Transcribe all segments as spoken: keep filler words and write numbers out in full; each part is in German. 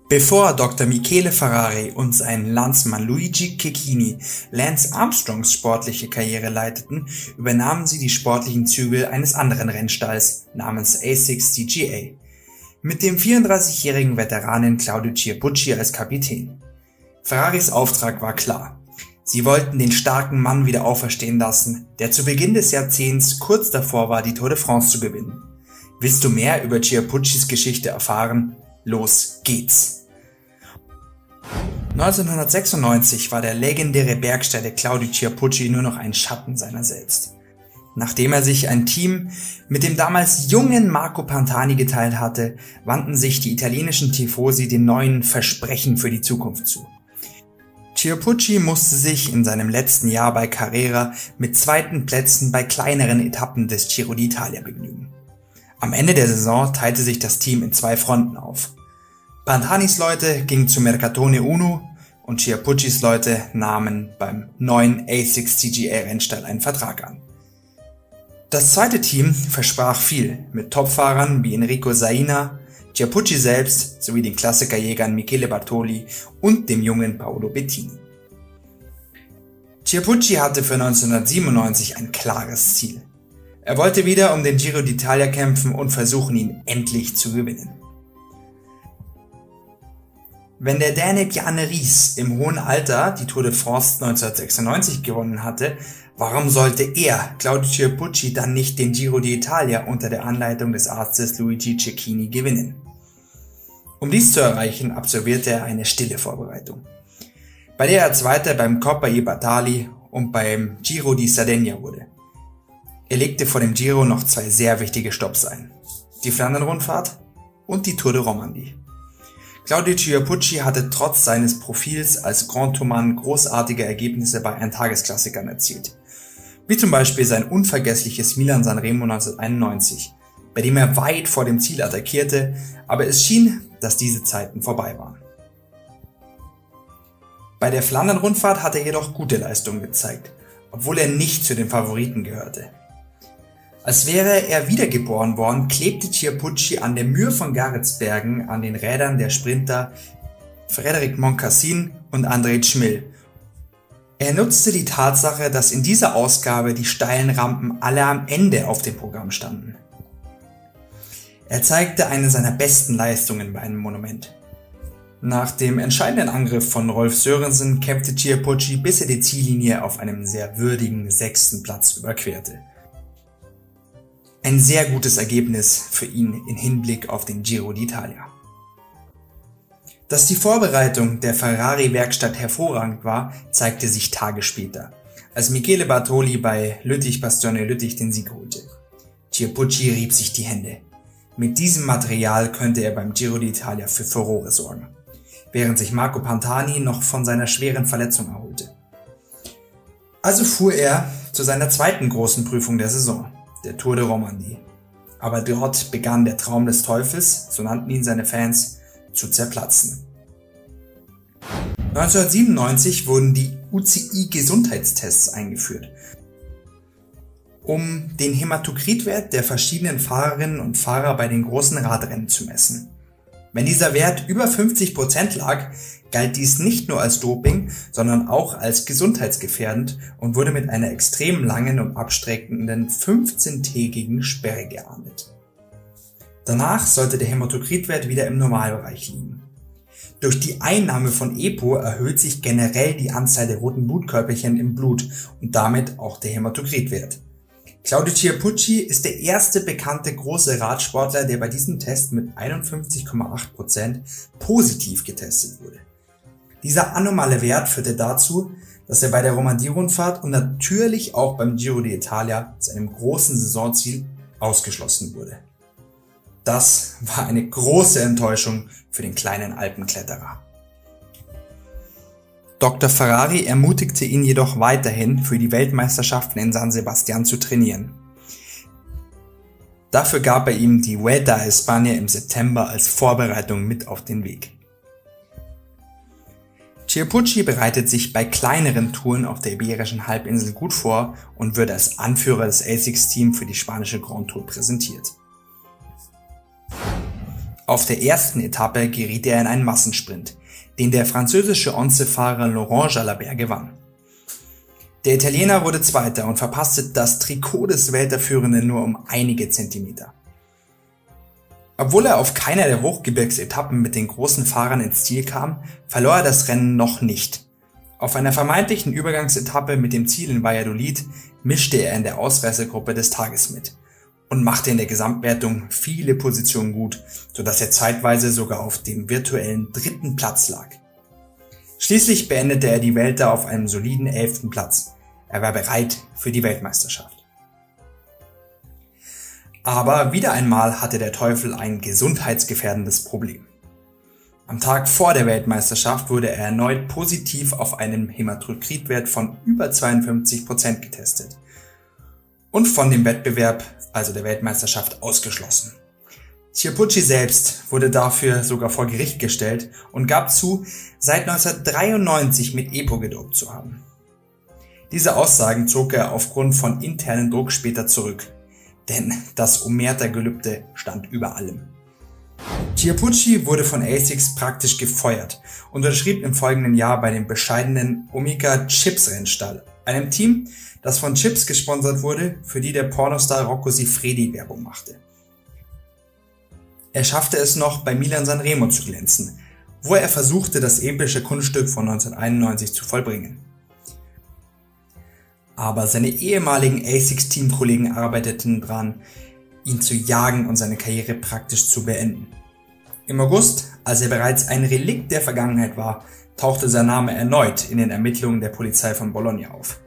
Bevor Doktor Michele Ferrari und sein Landsmann Luigi Cecchini Lance Armstrongs sportliche Karriere leiteten, übernahmen sie die sportlichen Zügel eines anderen Rennstalls namens A sechs D G A mit dem vierunddreißigjährigen Veteranen Claudio Chiappucci als Kapitän. Ferraris Auftrag war klar. Sie wollten den starken Mann wieder auferstehen lassen, der zu Beginn des Jahrzehnts kurz davor war, die Tour de France zu gewinnen. Willst du mehr über Chiappuccis Geschichte erfahren? Los geht's! neunzehnhundertsechsundneunzig war der legendäre Bergsteiger Claudio Chiappucci nur noch ein Schatten seiner selbst. Nachdem er sich ein Team mit dem damals jungen Marco Pantani geteilt hatte, wandten sich die italienischen Tifosi den neuen Versprechen für die Zukunft zu. Chiappucci musste sich in seinem letzten Jahr bei Carrera mit zweiten Plätzen bei kleineren Etappen des Giro d'Italia begnügen. Am Ende der Saison teilte sich das Team in zwei Fronten auf. Pantanis Leute gingen zu Mercatone Uno und Chiappuccis Leute nahmen beim neuen A sechs D G A Rennstall einen Vertrag an. Das zweite Team versprach viel mit Topfahrern wie Enrico Saina, Chiappucci selbst sowie den Klassikerjägern Michele Bartoli und dem jungen Paolo Bettini. Chiappucci hatte für neunzehnhundertsiebenundneunzig ein klares Ziel. Er wollte wieder um den Giro d'Italia kämpfen und versuchen, ihn endlich zu gewinnen. Wenn der Däne Bjarne Riis im hohen Alter die Tour de France neunzehnhundertsechsundneunzig gewonnen hatte, warum sollte er, Claudio Chiappucci, dann nicht den Giro d'Italia unter der Anleitung des Arztes Luigi Cecchini gewinnen? Um dies zu erreichen, absolvierte er eine stille Vorbereitung, bei der er Zweiter beim Coppa i Bartali und beim Giro di Sardegna wurde. Er legte vor dem Giro noch zwei sehr wichtige Stopps ein: die Flandern-Rundfahrt und die Tour de Romandie. Claudio Chiappucci hatte trotz seines Profils als Grand Tourmann großartige Ergebnisse bei Eintagesklassikern erzielt, wie zum Beispiel sein unvergessliches Milan-San Remo neunzehnhunderteinundneunzig, bei dem er weit vor dem Ziel attackierte, aber es schien, dass diese Zeiten vorbei waren. Bei der Flandern-Rundfahrt hat er jedoch gute Leistungen gezeigt, obwohl er nicht zu den Favoriten gehörte. Als wäre er wiedergeboren worden, klebte Chiappucci an der Muur von Garetsbergen an den Rädern der Sprinter Frédéric Moncassin und André Schmil. Er nutzte die Tatsache, dass in dieser Ausgabe die steilen Rampen alle am Ende auf dem Programm standen. Er zeigte eine seiner besten Leistungen bei einem Monument. Nach dem entscheidenden Angriff von Rolf Sørensen kämpfte Chiappucci, bis er die Ziellinie auf einem sehr würdigen sechsten Platz überquerte. Ein sehr gutes Ergebnis für ihn im Hinblick auf den Giro d'Italia. Dass die Vorbereitung der Ferrari-Werkstatt hervorragend war, zeigte sich Tage später, als Michele Bartoli bei Lüttich-Bastogne-Lüttich den Sieg holte. Chiappucci rieb sich die Hände. Mit diesem Material könnte er beim Giro d'Italia für Furore sorgen, während sich Marco Pantani noch von seiner schweren Verletzung erholte. Also fuhr er zu seiner zweiten großen Prüfung der Saison, der Tour de Romandie. Aber dort begann der Traum des Teufels, so nannten ihn seine Fans, zu zerplatzen. neunzehnhundertsiebenundneunzig wurden die U C I-Gesundheitstests eingeführt, um den Hämatokritwert der verschiedenen Fahrerinnen und Fahrer bei den großen Radrennen zu messen. Wenn dieser Wert über fünfzig Prozent lag, galt dies nicht nur als Doping, sondern auch als gesundheitsgefährdend und wurde mit einer extrem langen und abstreckenden fünfzehntägigen Sperre geahndet. Danach sollte der Hämatokritwert wieder im Normalbereich liegen. Durch die Einnahme von EPO erhöht sich generell die Anzahl der roten Blutkörperchen im Blut und damit auch der Hämatokritwert. Claudio Chiappucci ist der erste bekannte große Radsportler, der bei diesem Test mit einundfünfzig Komma acht Prozent positiv getestet wurde. Dieser anormale Wert führte dazu, dass er bei der Romandie-Rundfahrt und natürlich auch beim Giro d'Italia, seinem großen Saisonziel, ausgeschlossen wurde. Das war eine große Enttäuschung für den kleinen Alpenkletterer. Doktor Ferrari ermutigte ihn jedoch weiterhin, für die Weltmeisterschaften in San Sebastian zu trainieren. Dafür gab er ihm die Vuelta a España im September als Vorbereitung mit auf den Weg. Chiappucci bereitet sich bei kleineren Touren auf der Iberischen Halbinsel gut vor und wird als Anführer des A sechs Team für die spanische Grand Tour präsentiert. Auf der ersten Etappe geriet er in einen Massensprint, den der französische Onze-Fahrer Laurent Jalabert gewann. Der Italiener wurde Zweiter und verpasste das Trikot des Welterführenden nur um einige Zentimeter. Obwohl er auf keiner der Hochgebirgsetappen mit den großen Fahrern ins Ziel kam, verlor er das Rennen noch nicht. Auf einer vermeintlichen Übergangsetappe mit dem Ziel in Valladolid mischte er in der Ausreißergruppe des Tages mit und machte in der Gesamtwertung viele Positionen gut, sodass er zeitweise sogar auf dem virtuellen dritten Platz lag. Schließlich beendete er die Vuelta auf einem soliden elften Platz. Er war bereit für die Weltmeisterschaft. Aber wieder einmal hatte der Teufel ein gesundheitsgefährdendes Problem. Am Tag vor der Weltmeisterschaft wurde er erneut positiv auf einen Hämatokritwert von über zweiundfünfzig Prozent getestet und von dem Wettbewerb, also der Weltmeisterschaft, ausgeschlossen. Chiappucci selbst wurde dafür sogar vor Gericht gestellt und gab zu, seit neunzehnhundertdreiundneunzig mit EPO gedopt zu haben. Diese Aussagen zog er aufgrund von internen Druck später zurück, denn das Omerta-Gelübde stand über allem. Chiappucci wurde von Asics praktisch gefeuert und unterschrieb im folgenden Jahr bei dem bescheidenen Omega Chips Rennstall, einem Team, das von Chips gesponsert wurde, für die der Pornostar Rocco Siffredi Werbung machte. Er schaffte es noch, bei Milan Sanremo zu glänzen, wo er versuchte, das epische Kunststück von neunzehnhunderteinundneunzig zu vollbringen. Aber seine ehemaligen Asics-Teamkollegen arbeiteten dran, ihn zu jagen und seine Karriere praktisch zu beenden. Im August, als er bereits ein Relikt der Vergangenheit war, tauchte sein Name erneut in den Ermittlungen der Polizei von Bologna auf.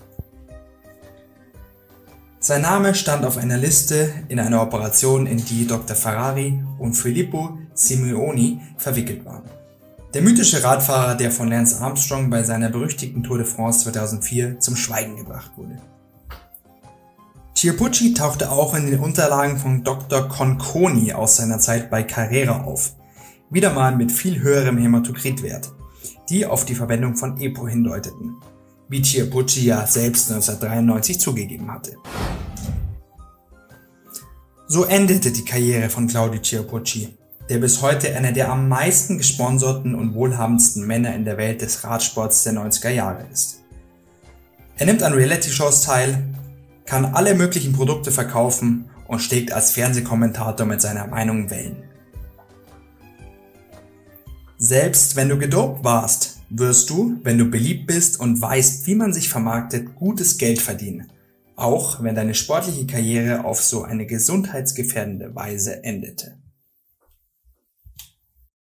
Sein Name stand auf einer Liste in einer Operation, in die Doktor Ferrari und Filippo Simeoni verwickelt waren. Der mythische Radfahrer, der von Lance Armstrong bei seiner berüchtigten Tour de France zweitausendvier zum Schweigen gebracht wurde. Chiappucci tauchte auch in den Unterlagen von Doktor Conconi aus seiner Zeit bei Carrera auf, wieder mal mit viel höherem Hämatokritwert, die auf die Verwendung von EPO hindeuteten, wie Chiappucci ja selbst neunzehnhundertdreiundneunzig zugegeben hatte. So endete die Karriere von Claudio Chiappucci, der bis heute einer der am meisten gesponserten und wohlhabendsten Männer in der Welt des Radsports der neunziger Jahre ist. Er nimmt an Reality-Shows teil, kann alle möglichen Produkte verkaufen und schlägt als Fernsehkommentator mit seiner Meinung Wellen. Selbst wenn du gedopt warst, wirst du, wenn du beliebt bist und weißt, wie man sich vermarktet, gutes Geld verdienen, auch wenn deine sportliche Karriere auf so eine gesundheitsgefährdende Weise endete.